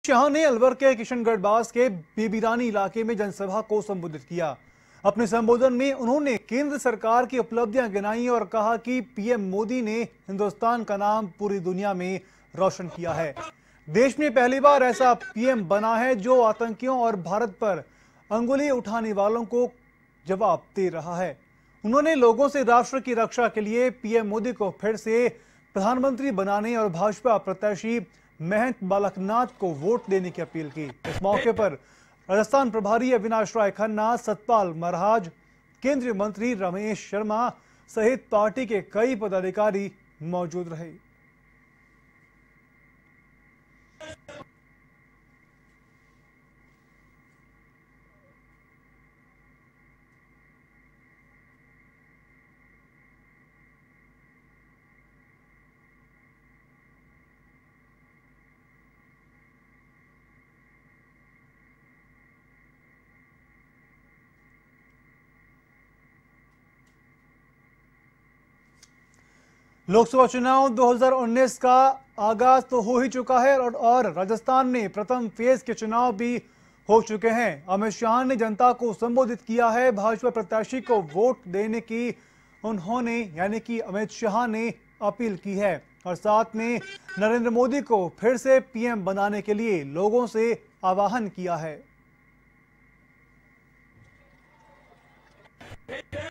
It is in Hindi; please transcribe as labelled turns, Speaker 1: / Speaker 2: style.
Speaker 1: शाह ने अलवर के किशनगढ़ बास के बेबीरानी इलाके में जनसभा को संबोधित किया। अपने संबोधन में उन्होंने केंद्र सरकार की उपलब्धियां गिनाई और कहा कि पीएम मोदी ने हिंदुस्तान का नाम पूरी दुनिया में रोशन किया है। देश में पहली बार ऐसा पीएम बना है जो आतंकियों और भारत पर अंगुली उठाने वालों को जवाब दे रहा है। उन्होंने लोगों से राष्ट्र की रक्षा के लिए पीएम मोदी को फिर से प्रधानमंत्री बनाने और भाजपा प्रत्याशी महंत बालकनाथ को वोट देने की अपील की। इस मौके पर राजस्थान प्रभारी अविनाश राय खन्ना, सतपाल महाराज, केंद्रीय मंत्री रमेश शर्मा सहित पार्टी के कई पदाधिकारी मौजूद रहे। लोकसभा चुनाव 2019 का आगाज तो हो ही चुका है और राजस्थान में प्रथम फेज के चुनाव भी हो चुके हैं। अमित शाह ने जनता को संबोधित किया है। भाजपा प्रत्याशी को वोट देने की उन्होंने यानी कि अमित शाह ने अपील की है और साथ में नरेंद्र मोदी को फिर से पीएम बनाने के लिए लोगों से आह्वान किया है।